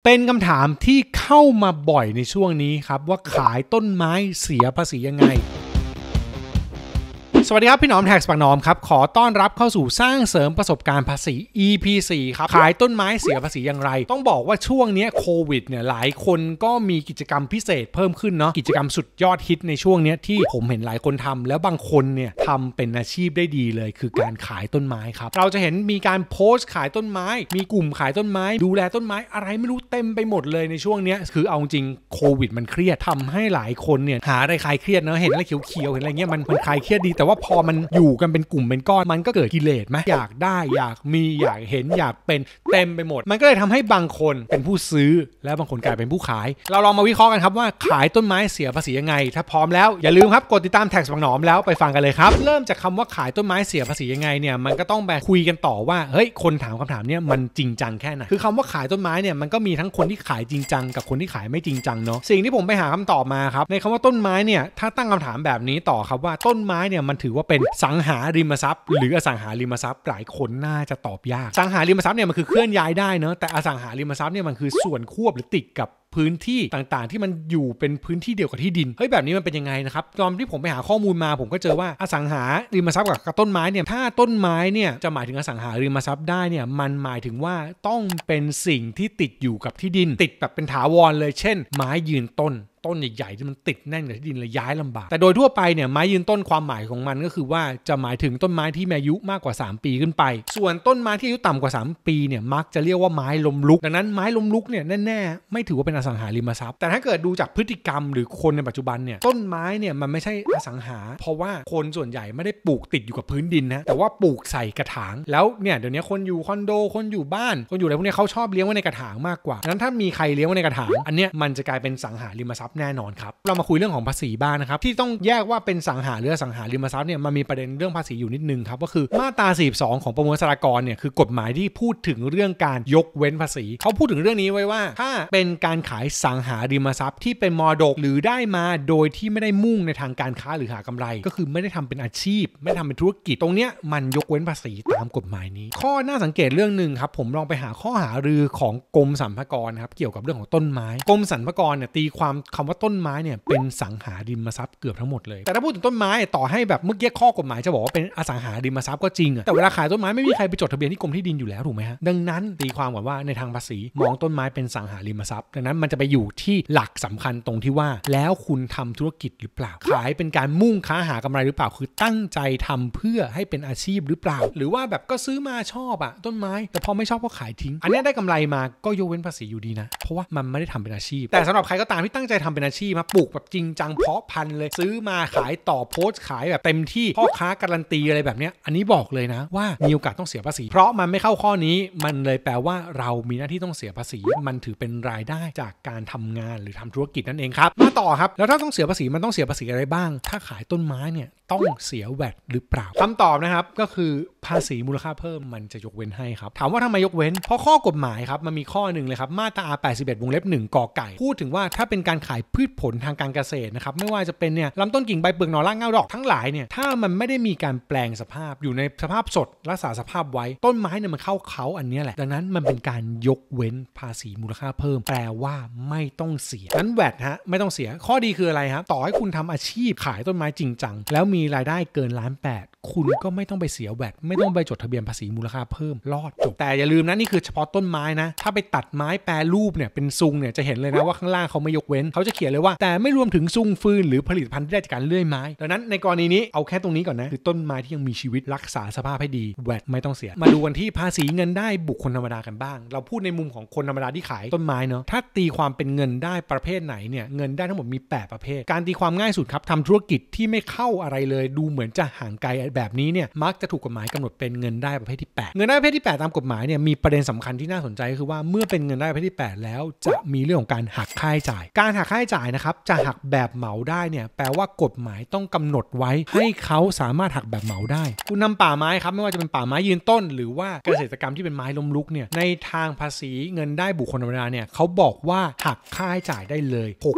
เป็นคำถามที่เข้ามาบ่อยในช่วงนี้ครับว่าขายต้นไม้เสียภาษียังไงสวัสดีครับพี่หนอมแท็กส์ปากหนอมครับขอต้อนรับเข้าสู่สร้างเสริมประสบการณ์ภาษี EP 4ครับขายต้นไม้เสียภาษีอย่างไรต้องบอกว่าช่วงนี้โควิดเนี่ยหลายคนก็มีกิจกรรมพิเศษเพิ่มขึ้นเนาะกิจกรรมสุดยอดฮิตในช่วงนี้ที่ผมเห็นหลายคนทำแล้วบางคนเนี่ยทำเป็นอาชีพได้ดีเลยคือการขายต้นไม้ครับเราจะเห็นมีการโพสต์ขายต้นไม้มีกลุ่มขายต้นไม้ดูแลต้นไม้อะไรไม่รู้เต็มไปหมดเลยในช่วงนี้คือเอาจริงโควิดมันเครียดทำให้หลายคนเนี่ยหาอะไรคลายเครียดเนาะเห็นอะไรเขียวๆเห็นอะไรเงี้ยมันคลายเครียดดีแต่ว่าพอมันอยู่กันเป็นกลุ่มเป็นก้อนมันก็เกิดกิเลสไหมอยากได้อยากมีอยากเห็นอยากเป็นเต็มไปหมดมันก็เลยทำให้บางคนเป็นผู้ซื้อและบางคนกลายเป็นผู้ขายเราลองมาวิเคราะห์กันครับว่าขายต้นไม้เสียภาษียังไงถ้าพร้อมแล้วอย่าลืมครับกดติดตามแท็กส์บางหนอมแล้วไปฟังกันเลยครับเริ่มจากคำว่าขายต้นไม้เสียภาษียังไงเนี่ยมันก็ต้องไปคุยกันต่อว่าเฮ้ยคนถามคำถามเนี่ยมันจริงจังแค่ไหนคือคำว่าขายต้นไม้เนี่ยมันก็มีทั้งคนที่ขายจริงจังกับคนที่ขายไม่จริงจังเนาะสิ่งที่ผมไปหาคำตอบมาครับในคำว่าต้นไม้เนี่ยถ้าตั้งคำถามแบบนี้ต่อครับว่าต้นไม้เนี่ยมันถือว่าเป็นสังหาริมทรัพย์หรืออสังหาริมทรัพย์หลายคนน่าจะตอบยากสังหาริมทรัพย์เนี่ยมันคือเคลื่อนย้ายได้เนอะแต่อสังหาริมทรัพย์เนี่ยมันคือส่วนควบหรือติดกับพื้นที่ต่างๆที่มันอยู่เป็นพื้นที่เดียวกับที่ดินเฮ้ยแบบนี้มันเป็นยังไงนะครับตอนที่ผมไปหาข้อมูลมาผมก็เจอว่าอสังหาริมทรัพย์กับต้นไม้เนี่ยถ้าต้นไม้เนี่ยจะหมายถึงอสังหาริมทรัพย์ได้เนี่ยมันหมายถึงว่าต้องเป็นสิ่งที่ติดอยู่กับที่ดินติดแบบเป็นถาวรเลยเช่นไม้ยืนต้นใหญ่ๆที่มันติดแน่นกับที่ดินเลยย้ายลำบากแต่โดยทั่วไปเนี่ยไม้ยืนต้นความหมายของมันก็คือว่าจะหมายถึงต้นไม้ที่มีอายุมากกว่า3ปีขึ้นไปส่วนต้นไม้ที่อายุต่ำกว่า3ปีเนี่ยมักจะเรียกว่าไม้ล้มลุกดังนั้นไม้ล้มลุกเนี่ยแน่ๆไม่ถือว่าเป็นอสังหาริมทรัพย์แต่ถ้าเกิดดูจากพฤติกรรมหรือคนในปัจจุบันเนี่ยต้นไม้เนี่ยมันไม่ใช่อสังหาเพราะว่าคนส่วนใหญ่ไม่ได้ปลูกติดอยู่กับพื้นดินนะแต่ว่าปลูกใส่กระถางแล้วเนี่ยเดี๋ยวนี้คนอยู่คอนโดคนอยู่บ้านคนอยู่อะไรพวกนี้เขาชอบเลี้ยงไว้ในกระถางมากกว่าดังนั้นถ้ามีใครเลี้ยงไว้ในกระถางอันเนี้ยมันจะกลายเป็นสังหาริมทรัพย์แน่นอนครับเรามาคุยเรื่องของภาษีบ้างนะครับที่ต้องแยกว่าเป็นสังหาหรืออสังหาริมทรัพย์เนี่ยมันมีประเด็นเรื่องภาษีอยู่นิดนึงครับก็คือมาตรา42ของประมวลสรากรเนี่ยคือกฎหมายที่พูดถึงเรื่องการยกเว้นภาษีเขาพูดถึงเรื่องนี้ไว้ว่าถ้าเป็นการขายสังหาริมทรัพย์ที่เป็นมรดกหรือได้มาโดยที่ไม่ได้มุ่งในทางการค้าหรือหากำไรก็คือไม่ได้ทำเป็นอาชีพไม่ทำเป็นธุรกิจตรงเนี้ยมันยกเว้นภาษีตามกฎหมายนี้ข้อน่าสังเกตเรื่องนึงครับผมลองไปหาข้อหารือของกรมสรรพากรครับเกี่ยวกับเรื่องของต้นไม้กรมสรรพากรเนี่ยตีความคำว่าต้นไม้เนี่ยเป็นสังหาริมทรัพย์เกือบทั้งหมดเลยแต่ถ้าพูดถึงต้นไม้ต่อให้แบบเมื่อกี้ข้อกฎหมายจะบอกว่าเป็นอสังหาริมทรัพย์ก็จริงแต่เวลาขายต้นไม้ไม่มีใครไปจดทะเบียนที่กรมที่ดินอยู่แล้วถูกไหมฮะดังนั้นตีความก่อนว่าในทางภาษีมองต้นไม้เป็นสังหาริมทรัพย์ดังนั้นมันจะไปอยู่ที่หลักสำคัญตรงที่ว่าแล้วคุณทำธุรกิจหรือเปล่าขายเป็นการมุ่งค้าหากำไรหรือเปล่าคือตั้งใจทำเพื่อให้เป็นอาชีพหรือเปล่าหรือว่าแบบก็ซื้อมาชอบต้นไม้แต่พอไม่ชอบก็ขายทิ้งอันนี้ได้กำไรมาก็ยกเว้นภาษีอยู่ดีนะเพราะว่ามันไม่ได้ทำเป็นอาชีพแต่สำหรับใครก็ตามที่ตั้งใจทำเป็นอาชีพมาปลูกแบบจริงจังเพาะพันธุ์เลยซื้อมาขายต่อโพสต์ขายแบบเต็มที่พ่อค้าการันตีอะไรแบบนี้อันนี้บอกเลยนะว่ามีโอกาสต้องเสียภาษีเพราะมันไม่เข้าข้อนี้มันเลยแปลว่าเรามีหน้าที่ต้องเสียภาษีมันถือเป็นรายได้จากการทำงานหรือทำธุรกิจนั่นเองครับมาต่อครับแล้วถ้าต้องเสียภาษีมันต้องเสียภาษีอะไรบ้างถ้าขายต้นไม้เนี่ยต้องเสียแวตหรือเปล่าคำตอบนะครับก็คือภาษีมูลค่าเพิ่มมันจะยกเว้นให้ครับถามว่าทำไมยกเว้นเพราะข้อกฎหมายครับมันมีข้อหนึ่งเลยครับมาตรา81วงเล็บ1กไก่พูดถึงว่าถ้าเป็นการขายพืชผลทางการเกษตรนะครับไม่ว่าจะเป็นเนี่ยลำต้นกิ่งใบเปลือกหน่อรากเงาดอกทั้งหลายเนี่ยถ้ามันไม่ได้มีการแปลงสภาพอยู่ในสภาพสดรักษาสภาพไว้ต้นไม้เนี่ยมันเข้าเขาอันนี้แหละดังนั้นมันเป็นการยกเว้นภาษีมูลค่าเพิ่มแปลว่าไม่ต้องเสียนั้นแวตฮะไม่ต้องเสียข้อดีคืออะไรครับต่อให้คุณทำอาชีพขายต้นไม้จริงจังแล้วมีรายได้เกิน1.8 ล้านคุณก็ไม่ต้องไปเสียแวตไม่ต้องไปจดทะเบียนภาษีมูลค่าเพิ่มรอดจบแต่อย่าลืมนะนี่คือเฉพาะต้นไม้นะถ้าไปตัดไม้แปรรูปเนี่ยเป็นซุงเนี่ยจะเห็นเลยนะว่าข้างล่างเขาไม่ยกเว้นเขาจะเขียนเลยว่าแต่ไม่รวมถึงซุงฟืนหรือผลิตภัณฑ์ที่ได้จากการเลื่อยไม้ดังนั้นในกรณีนี้เอาแค่ตรงนี้ก่อนนะคือต้นไม้ที่ยังมีชีวิตรักษาสภาพให้ดีแวตไม่ต้องเสียมาดูกันที่ภาษีเงินได้บุคคลธรรมดากันบ้างเราพูดในมุมของคนธรรมดาที่ขายต้นไม้เนาะถ้าตีความเป็นเงินได้ประเภทไหนเนี่ยเงินได้ทั้งหมดมี8ประเภทการตีความง่ายสุดครับทำธุรกิจที่ไม่เข้าอะไรเลยดูเหมือนจะห่างไกลแบบนี้เนี่ยมักจะถูกกฎหมายกำหนดเป็นเงินได้ประเภทที่8เงินได้ประเภทที่8ตามกฎหมายเนี่ยมีประเด็นสำคัญที่น่าสนใจคือว่าเมื่อเป็นเงินได้ประเภทที่8แล้วจะมีเรื่องของการหักค่าใช้จ่ายการหักค่าใช้จ่ายนะครับจะหักแบบเหมาได้เนี่ยแปลว่ากฎหมายต้องกำหนดไว้ให้เขาสามารถหักแบบเหมาได้คุณนำป่าไม้ครับไม่ว่าจะเป็นป่าไม้ยืนต้นหรือว่าเกษตรกรรมที่เป็นไม้ล้มลุกเนี่ยในทางภาษีเงินได้บุคคลธรรมดาเนี่ยเขาบอกว่าว่าหักค่าใช้จ่ายได้เลย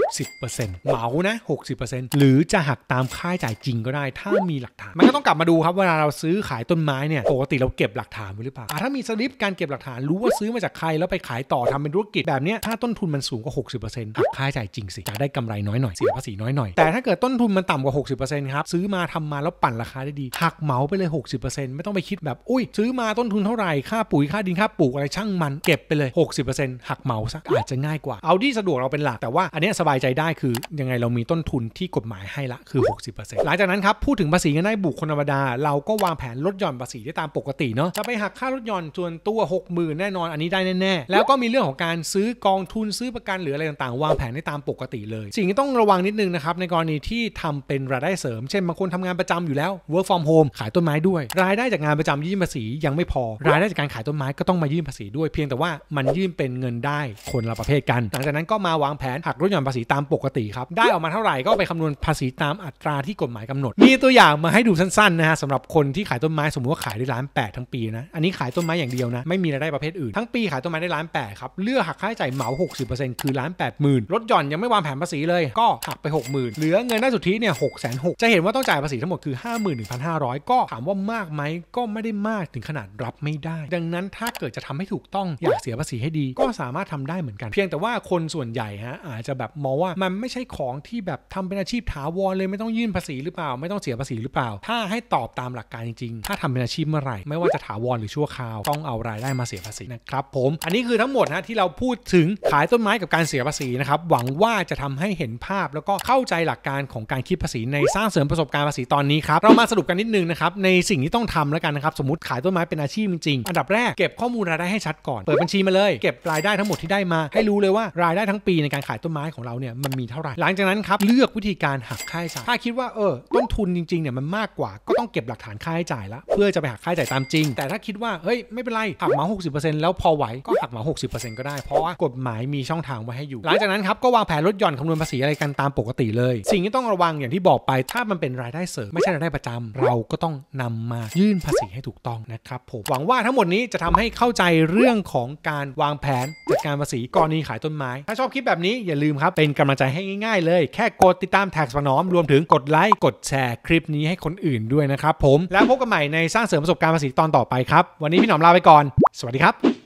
60% เหมานะ 60% หรือจะหักตามค่าใช้จ่ายจริงก็ได้ถ้ามีหลักฐานมันก็ต้องกลับมาดูครับเวลาเราซื้อขายต้นไม้เนี่ยปกติเราเก็บหลักฐานไว้หรือเปล่าถ้ามีสลิปการเก็บหลักฐานรู้ว่าซื้อมาจากใครแล้วไปขายต่อทำเป็นธุรกิจแบบนี้ถ้าต้นทุนมันสูงกว่า 60% หักค่าใช้จ่ายจริงสิจะได้กำไรน้อยหน่อยเสียภาษีน้อยหน่อยแต่ถ้าเกิดต้นทุนมันต่ำกว่า 60% ครับซื้อมาทำมาแล้วปั่นราคาได้ดีหักเหมาไปเลย 60% ไม่ต้องไปคิดแบบอุ้ยซื้อมาต้นทุนเท่าไหร่ค่าปุ๋ยค่าดินค่าปลูกอะไรช่างมันเก็บไปเลย 60% หักเหมาซะอาจจะง่ายกว่าเอาที่สะดวกเราเป็นหลักแต่ว่าอันนี้สบายใจได้คือยังไงเรามีต้นทุนที่กฎหมายให้ละคือ 60% หลังจากนั้นครับพูดถึงภาษีเงินได้บุคคลธรรมดาเราก็วางแผนลดหย่อนภาษีได้ตามปกติเนาะจะไปหักค่าลดหย่อนส่วนตัว 60,000 แน่นอนอันนี้ได้แน่ๆแล้วก็มีเรื่องของการซื้อกองทุนซื้อประกันหรืออะไรต่างๆวางแผนได้ตามปกติเลยสิ่งที่ต้องระวังนิดนึงนะครับในกรณีที่ทำเป็นรายได้เสริมเช่นบางคนทำงานประจำอยู่แล้ว work from home ขายต้นไม้ด้วยรายได้จากงานประจำยื่นภาษียังไม่พอรายได้จากการขายต้นไม้ก็ต้องมายื่นภาษีด้วยเพียงแต่ว่ามันยื่นเป็นเงินได้คนละประเภทกันหลังจากนั้นก็มาวางแผนหักลดหย่อนภาษีตามปกติครับได้ออกมาเท่าไหร่ก็ไปคำนวณภาษีตามอัตราที่กฎหมายกำหนดมีตัวอย่างมาให้ดูสั้นๆนะฮะสำหรับคนที่ขายต้นไม้สมมติว่าขายได้1,800,000ทั้งปีนะอันนี้ขายต้นไม้อย่างเดียวนะไม่มีรายได้ประเภทอื่นทั้งปีขายต้นไม้ได้1,800,000ครับเลือกหักค่าใช้จ่ายเหมา 60% คือ 1,80,000 ลดหย่อนยังไม่วางแผนภาษีเลยก็หักไป 60,000 เหลือเงินได้สุทธิเนี่ย 660,000 จะเห็นว่าต้องจ่ายภาษีทั้งหมดคือ 51,500 ก็ถามว่ามากไหมก็ไม่ได้มากถึงขนาดรับไม่ได้ดังนั้นถ้าเกิดจะทำให้ถูกต้องอยากเสียภาษีให้ดีก็สามารถทำได้เหมือนกันเพียงแต่ว่าคนส่วนใหญ่ฮะอาจจะแบบมองว่ามันไม่ใช่ของที่แบบทำเป็นอาชีพถาวรเลยไม่ต้องยื่นภาษีหรือเปล่าไม่ต้องเสียภาษีหรือเปล่าถ้าให้ตอบตามหลักการจริงๆถ้าทำเป็นอาชีพเมื่อไหร่ไม่ว่าจะถาวรหรือชั่วคราวต้องเอารายได้มาเสียภาษีนะครับผมอันนี้คือทั้งหมดนะที่เราพูดถึงขายต้นไม้กับการเสียภาษีนะครับหวังว่าจะทำให้เห็นภาพแล้วก็เข้าใจหลักการของการคิดภาษีในสร้างเสริมประสบการณ์ภาษีตอนนี้ครับเรามาสรุปกันนิดนึงนะครับในสิ่งที่ต้องทำแล้วกันนะครับสมมติขายต้นไม้เป็นอาชีพจริงๆอันดับแรกเก็บข้อมูลรายได้ให้ชัดก่อนเปิดบัญชีมาเลยเก็บรายได้ทั้งหมดที่ได้มาให้รู้เลยว่ารายได้ทั้งปีในการขายต้นไม้ของเราเนี่ยมันมีเท่าไหร่หลังจากนั้นครับเลือกวิธีการหักค่าใช้จ่ายถ้าคิดว่าต้นทุนจริงๆเนี่ยมันมากกว่าก็ต้องเก็บหลักฐานค่าใช้จ่ายละเพื่อจะไปหักค่าใช้จ่ายตามจริงแต่ถ้าคิดว่าเฮ้ยไม่เป็นไรหักเหมา 60% แล้วพอไหวก็หักเหมา 60% ก็ได้เพราะว่ากฎหมายมีช่องทางไว้ให้อยู่หลังจากนั้นครับก็วางแผนลดหย่อนคำนวณภาษีอะไรกันตามปกติเลยสิ่งที่ต้องระวังอย่างที่บอกไปถ้ามันเป็นรายได้เสริมไม่ใช่รายได้ประจำเราก็ต้องนำมายื่นภาษีให้ถูกต้องนะครับผมหวังว่าทั้งหมดนี้จะทำให้เข้าใจเรื่องของการวางแผนจัดการภาษีกรณีขายต้นไม้ถ้าชอบคลิปแบบนี้อย่าลืมครับเป็นกำลังใจให้ง่ายๆเลยแค่กดติดตามแท็กฝั่งน้อมรวมถึงกดไลค์กดแชร์คลิปนี้ให้คนอื่นด้วยนะครับผมแล้วพบกันใหม่ในสร้างเสริมประสบการณ์ภาษีตอนต่อไปครับวันนี้พี่หนอมลาไปก่อนสวัสดีครับ